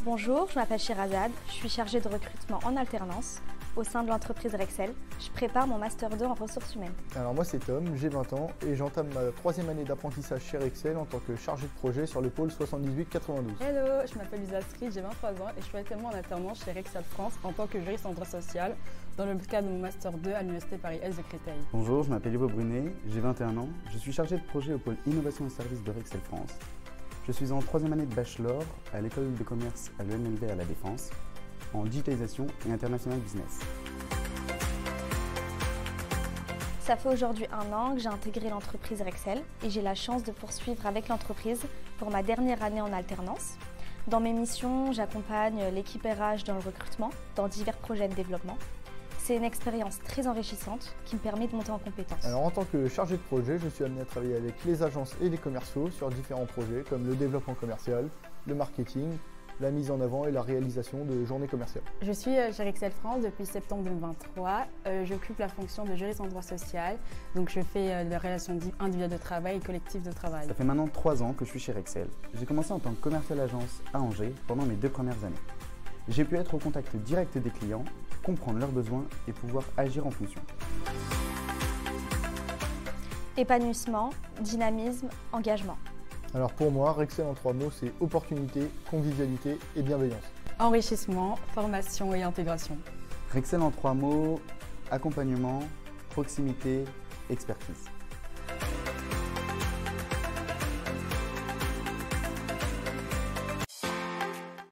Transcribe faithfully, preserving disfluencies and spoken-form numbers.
Bonjour, je m'appelle Shirazade, je suis chargée de recrutement en alternance au sein de l'entreprise Rexel. Je prépare mon Master deux en ressources humaines. Alors moi c'est Tom, j'ai vingt ans et j'entame ma troisième année d'apprentissage chez Rexel en tant que chargé de projet sur le pôle soixante-dix-huit quatre-vingt-douze. Hello, je m'appelle Lisa Street, j'ai vingt-trois ans et je suis actuellement en alternance chez Rexel France en tant que juriste en droit social dans le cadre de mon Master deux à l'Université Paris-Est de Créteil. Bonjour, je m'appelle Ivo Brunet, j'ai vingt et un ans, je suis chargé de projet au pôle innovation et services de Rexel France. Je suis en troisième année de bachelor à l'école de commerce à l'E N L V à La Défense en digitalisation et international business. Ça fait aujourd'hui un an que j'ai intégré l'entreprise Rexel et j'ai la chance de poursuivre avec l'entreprise pour ma dernière année en alternance. Dans mes missions, j'accompagne l'équipe R H dans le recrutement, dans divers projets de développement. C'est une expérience très enrichissante qui me permet de monter en compétences. Alors en tant que chargé de projet, je suis amené à travailler avec les agences et les commerciaux sur différents projets comme le développement commercial, le marketing, la mise en avant et la réalisation de journées commerciales. Je suis chez Rexel France depuis septembre deux mille vingt-trois. Euh, J'occupe la fonction de juriste en droit social, donc je fais euh, des relations individuelles de travail et collectives de travail. Ça fait maintenant trois ans que je suis chez Rexel. J'ai commencé en tant que commercial agence à Angers pendant mes deux premières années. J'ai pu être au contact direct des clients, comprendre leurs besoins et pouvoir agir en fonction. Épanouissement, dynamisme, engagement. Alors pour moi, Rexel en trois mots, c'est opportunité, convivialité et bienveillance. Enrichissement, formation et intégration. Rexel en trois mots, accompagnement, proximité, expertise.